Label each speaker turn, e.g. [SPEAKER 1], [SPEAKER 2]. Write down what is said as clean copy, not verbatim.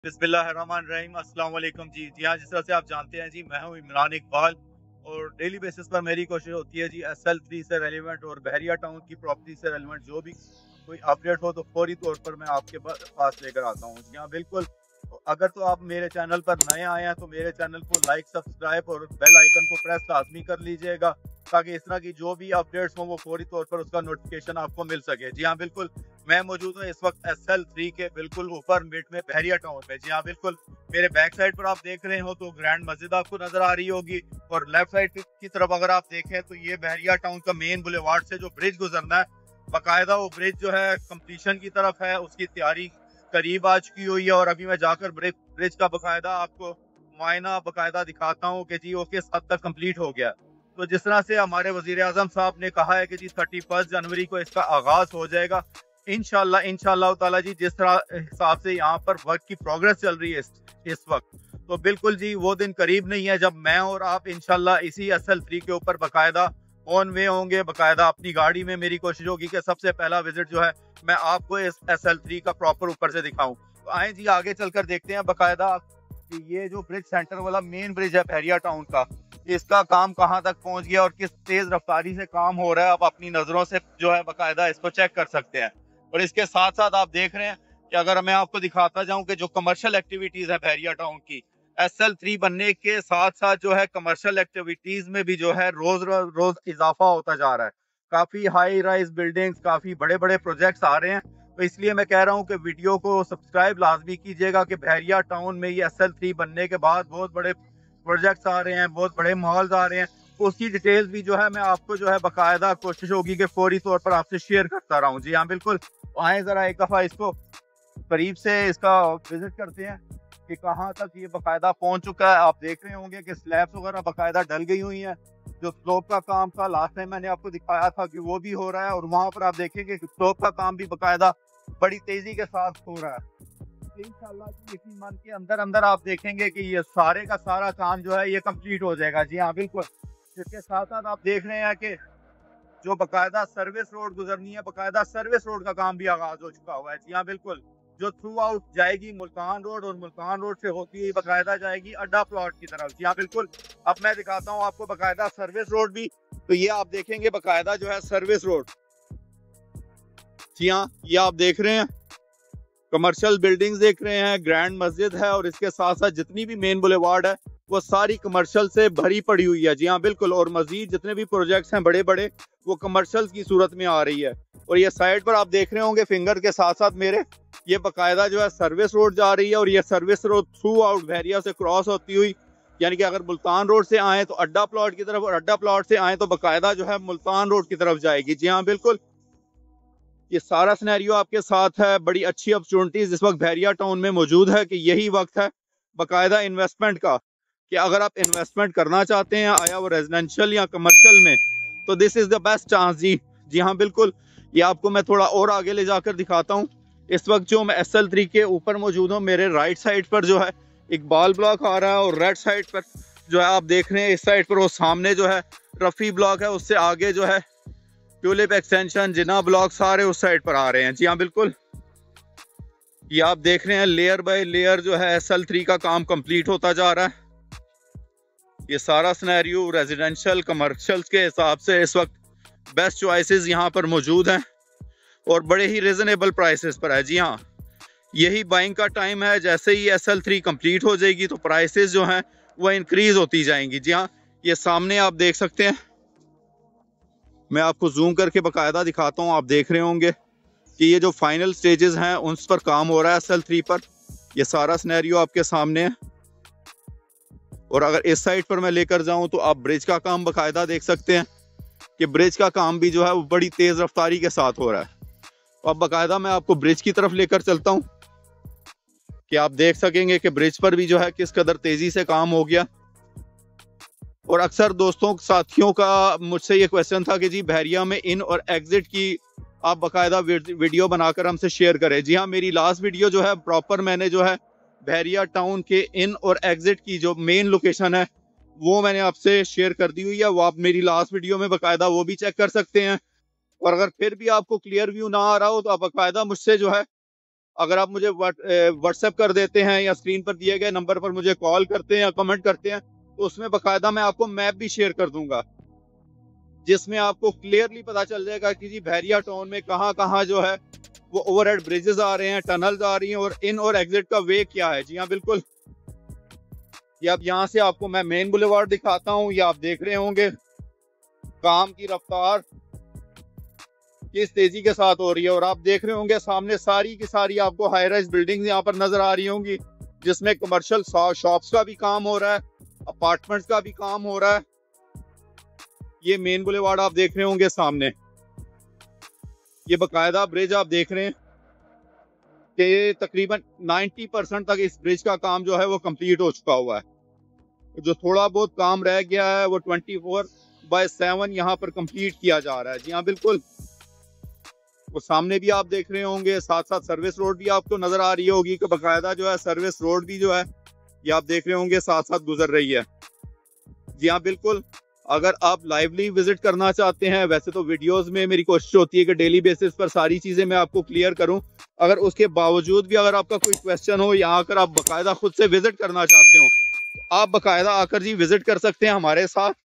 [SPEAKER 1] बिस्मिल्लाहिर्रहमानिर्रहीम अस्सलाम वालेकुम जी। जी हाँ, जिस तरह से आप जानते हैं जी, मैं हूँ इमरान इकबाल और डेली बेसिस पर मेरी कोशिश होती है जी SL3 से रेलेवेंट और बहरिया टाउन की प्रॉपर्टी से रेलेवेंट जो भी कोई अपडेट हो तो फौरी तौर पर मैं आपके पास लेकर आता हूँ। जी हाँ, बिल्कुल। अगर तो आप मेरे चैनल पर नए आए हैं तो मेरे चैनल को लाइक, सब्सक्राइब और बेल आइकन को प्रेस लाज़मी कर लीजिएगा ताकि इस तरह की जो भी अपडेट्स हों वो फौरी तौर पर उसका नोटिफिकेशन आपको मिल सके। जी हाँ, बिल्कुल। मैं मौजूद हूँ इस वक्त SL3 के बिल्कुल ऊपर मिड में बहरिया टाउन में। जी हाँ, बिल्कुल। मेरे बैक साइड पर आप देख रहे हो तो ग्रैंड मस्जिद आपको नजर आ रही होगी और लेफ्ट साइड की तरफ अगर आप देखें तो ये बहरिया टाउन का मेन बुलेवार्ड से जो ब्रिज गुजरना है, बाकायदा वो ब्रिज जो है कंप्लीशन की तरफ है, उसकी तैयारी करीब आ चुकी हुई है और अभी मैं जाकर ब्रिज का बाकायदा आपको मुआयना बाकायदा दिखाता हूँ कि जी वो किस हद तक कंप्लीट हो गया। तो जिस तरह से हमारे वजीर आजम साहब ने कहा है कि जी 31 जनवरी को इसका आगाज हो जाएगा इंशाल्लाह ताला जी, जिस तरह हिसाब से यहाँ पर वर्क की प्रोग्रेस चल रही है इस वक्त, तो बिल्कुल जी वो दिन करीब नहीं है जब मैं और आप इंशाल्लाह इसी SL3 के ऊपर बाकायदा ऑन वे होंगे। बाकायदा अपनी गाड़ी में मेरी कोशिश होगी कि सबसे पहला विजिट जो है मैं आपको इस SL3 का प्रॉपर ऊपर से दिखाऊं। तो आए जी आगे चलकर देखते हैं बाकायदा कि ये जो ब्रिज सेंटर वाला मेन ब्रिज है बहरिया टाउन का, इसका काम कहाँ तक पहुंच गया और किस तेज रफ्तारी से काम हो रहा है। आप अपनी नजरों से जो है बाकायदा इसको चेक कर सकते हैं। और इसके साथ साथ आप देख रहे हैं कि अगर मैं आपको दिखाता जाऊं कि जो कमर्शियल एक्टिविटीज है बहरिया टाउन की, SL3 बनने के साथ साथ जो है कमर्शियल एक्टिविटीज में भी जो है रोज रोज इजाफा होता जा रहा है। काफी हाई राइज बिल्डिंग्स, काफी बड़े बड़े प्रोजेक्ट्स आ रहे हैं। तो इसलिए मैं कह रहा हूँ कि वीडियो को सब्सक्राइब लाजमी कीजिएगा कि बहरिया टाउन में ये SL3 बनने के बाद बहुत बड़े प्रोजेक्ट्स आ रहे हैं, बहुत बड़े मॉल्स आ रहे हैं। तो उसकी डिटेल्स भी जो है मैं आपको जो है बाकायदा कोशिश होगी कि फौरी तौर पर आपसे शेयर करता रहूं। जी हाँ, बिल्कुल। आए जरा एक दफा इसको करीब से इसका विजिट करते हैं कि कहाँ तक ये बाकायदा पहुंच चुका है। आप देख रहे होंगे कि स्लैब्स वगैरह बाकायदा डल गई हुई हैं। जो स्लोप का काम था लास्ट टाइम मैंने आपको दिखाया था कि वो भी हो रहा है और वहां पर आप देखेंगे कि स्लोप का काम भी बाकायदा बड़ी तेजी के साथ हो रहा है। इंशाल्लाह इसी मंथ के अंदर अंदर आप देखेंगे कि ये सारे का सारा काम जो है ये कंप्लीट हो जाएगा। जी हाँ, बिल्कुल। इसके साथ साथ आप देख रहे हैं कि जो बाकायदा सर्विस रोड गुजरनी है, बाकायदा सर्विस रोड का काम भी आगाज हो चुका हुआ है। जी हाँ, बिल्कुल। जो थ्रू आउट जाएगी मुल्तान रोड और मुल्तान रोड से होती हुई बाकायदा जाएगी अड्डा प्लॉट की तरफ। जी हाँ, बिल्कुल। अब मैं दिखाता हूँ आपको बाकायदा सर्विस रोड भी। तो ये आप देखेंगे बाकायदा जो है सर्विस रोड। जी हाँ, ये आप देख रहे हैं कमर्शियल बिल्डिंग्स देख रहे हैं, ग्रैंड मस्जिद है और इसके साथ साथ जितनी भी मेन बुलेवार्ड है वो सारी कमर्शियल से भरी पड़ी हुई है। जी हाँ, बिल्कुल। और मजीद जितने भी प्रोजेक्ट्स हैं बड़े बड़े वो कमर्शियल की सूरत में आ रही है। और ये साइड पर आप देख रहे होंगे फिंगर के साथ साथ मेरे, ये बाकायदा जो है सर्विस रोड जा रही है और ये service road throughout Bahria से क्रॉस होती हुई, यानी कि अगर मुल्तान रोड से आए तो अड्डा प्लॉट की तरफ और अड्डा प्लॉट से आए तो बाकायदा जो है मुल्तान रोड की तरफ जाएगी। जी हाँ, बिल्कुल। ये सारा सिनेरियो आपके साथ है। बड़ी अच्छी अपॉर्चुनिटीज इस वक्त बहरिया टाउन में मौजूद है कि यही वक्त है बाकायदा इन्वेस्टमेंट का, कि अगर आप इन्वेस्टमेंट करना चाहते हैं आया वो रेजिडेंशियल या कमर्शियल में, तो this is the best chance. जी जी हाँ, बिल्कुल। ये आपको मैं थोड़ा और आगे ले जाकर दिखाता हूँ। इस वक्त जो मैं SL3 के ऊपर मौजूद हूँ, मेरे राइट साइड पर जो है इकबाल ब्लॉक आ रहा है और राइट साइड पर जो है आप देख रहे हैं इस साइड पर वो सामने जो है रफ़ी ब्लॉक है, उससे आगे जो है ट्यूलिप एक्सटेंशन, जिना ब्लॉक सारे उस साइड पर आ रहे हैं। जी हाँ, बिल्कुल। ये आप देख रहे हैं लेयर बाय लेयर जो है SL3 का काम कंप्लीट होता जा रहा है। ये सारा सिनेरियो रेजिडेंशियल कमर्शियल के हिसाब से इस वक्त बेस्ट चॉइसेस यहाँ पर मौजूद हैं और बड़े ही रिजनेबल प्राइसेस पर है। जी हाँ, यही बाइंग का टाइम है। जैसे ही SL3 कंप्लीट हो जाएगी तो प्राइसेस जो हैं वो इंक्रीज होती जाएंगी। जी हाँ, ये सामने आप देख सकते हैं, मैं आपको जूम करके बाकायदा दिखाता हूँ। आप देख रहे होंगे कि ये जो फाइनल स्टेजेस हैं उन पर काम हो रहा है SL3 पर। ये सारा सिनेरियो आपके सामने है। और अगर इस साइड पर मैं लेकर जाऊं तो आप ब्रिज का काम बाकायदा देख सकते हैं कि ब्रिज का काम भी जो है वो बड़ी तेज रफ्तारी के साथ हो रहा है। तो अब बाकायदा मैं आपको ब्रिज की तरफ लेकर चलता हूं कि आप देख सकेंगे कि ब्रिज पर भी जो है किस कदर तेजी से काम हो गया। और अक्सर दोस्तों साथियों का मुझसे ये क्वेश्चन था कि जी बहरिया में इन और एग्जिट की आप बाकायदा वीडियो बनाकर हमसे शेयर करें। जी हाँ, मेरी लास्ट वीडियो जो है प्रॉपर मैंने जो है बहरिया टाउन के इन और एग्जिट की जो मेन लोकेशन है वो मैंने आपसे शेयर कर दी हुई है। वो आप मेरी लास्ट वीडियो में बाकायदा वो भी चेक कर सकते हैं। और अगर फिर भी आपको क्लियर व्यू ना आ रहा हो तो आप बाकायदा मुझसे जो है अगर आप मुझे व्हाट्सएप कर देते हैं या स्क्रीन पर दिए गए नंबर पर मुझे कॉल करते हैं या कमेंट करते हैं, तो उसमें बाकायदा मैं आपको मैप भी शेयर कर दूंगा, जिसमें आपको क्लियरली पता चल जाएगा कि जी बहरिया टाउन में कहाँ कहाँ जो है वो ओवरहेड ब्रिजेस आ रहे हैं, टनल्स आ रही हैं, और इन और एग्जिट का वे क्या है। जी हाँ बिल्कुल, ये अब यहाँ से आपको मैं मेन बुलेवार्ड दिखाता हूँ। ये आप देख रहे होंगे काम की रफ्तार किस तेजी के साथ हो रही है, और आप देख रहे होंगे सामने सारी की सारी आपको हाई राइज बिल्डिंग्स यहाँ पर नजर आ रही होंगी, जिसमें कमर्शियल शॉप्स का भी काम हो रहा है, अपार्टमेंट्स का भी काम हो रहा है। ये मेन बुलेवार्ड आप देख रहे होंगे सामने, ये बकायदा ब्रिज आप देख रहे हैं कि तकरीबन 90% तक इस ब्रिज का काम जो है वो कंप्लीट हो चुका हुआ है। जो थोड़ा बहुत काम रह गया है वो 24/7 यहाँ पर कंप्लीट किया जा रहा है। जी हाँ बिल्कुल, वो सामने भी आप देख रहे होंगे, साथ साथ सर्विस रोड भी आपको नजर आ रही होगी कि बकायदा जो है सर्विस रोड भी जो है ये आप देख रहे होंगे साथ साथ गुजर रही है। जी हाँ बिल्कुल, अगर आप लाइवली विजिट करना चाहते हैं, वैसे तो वीडियोस में मेरी कोशिश होती है कि डेली बेसिस पर सारी चीजें मैं आपको क्लियर करूं, अगर उसके बावजूद भी अगर आपका कोई क्वेश्चन हो या अगर आप बाकायदा खुद से विजिट करना चाहते हो, आप बाकायदा आकर जी विजिट कर सकते हैं हमारे साथ।